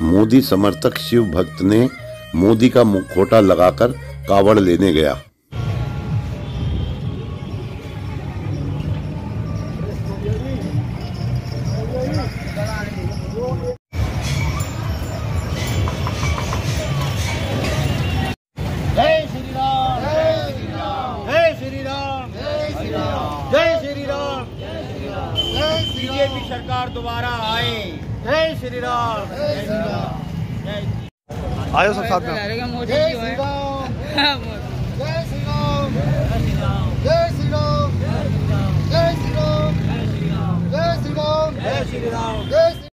मोदी समर्थक शिव भक्त ने मोदी का मुखौटा लगाकर कावड़ लेने गया। जय श्री राम, जय श्री राम, जय श्री राम, जय श्री राम, जय श्री राम, जय श्री राम। बीजेपी सरकार दोबारा आए। जय श्री राम, जय श्री राम। आयो सब साथ में। जय श्री राम, जय श्री राम, जय श्री राम, जय श्री राम, जय श्री राम, जय श्री राम, जय श्री राम, जय श्री।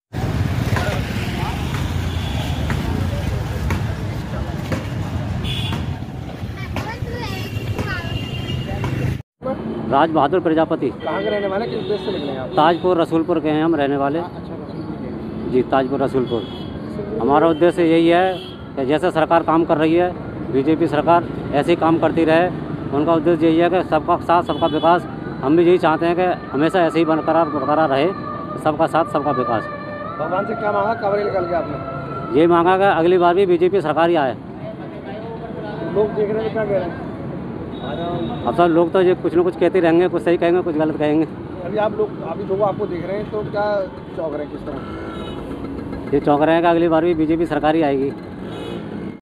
राज बहादुर प्रजापति। कहाँ के रहने वाले, किस देश से निकले हैं आप? ताजपुर रसूलपुर के हैं हम रहने वाले। अच्छा, जी, ताजपुर रसूलपुर। हमारा उद्देश्य यही है कि जैसे सरकार काम कर रही है, बीजेपी सरकार ऐसे ही काम करती रहे। उनका उद्देश्य यही है कि सबका साथ सबका विकास। हम भी यही चाहते हैं कि हमेशा ऐसे ही बरकरार रहे, सबका साथ सबका विकास। भगवान से क्या मांगा कावड़े निकल के आपने? यही मांगा कि अगली बार भी बीजेपी सरकार ही आए। लोग देख रहे हैं, क्या कह रहे हैं? अब सब लोग तो ये कुछ न कुछ कहते रहेंगे, कुछ सही कहेंगे कुछ गलत कहेंगे। अभी लोग आपको देख रहे हैं तो क्या चौंक रहे हैं, किस तरह? ये चौंक रहे हैं कि अगली बार भी बीजेपी सरकार ही आएगी।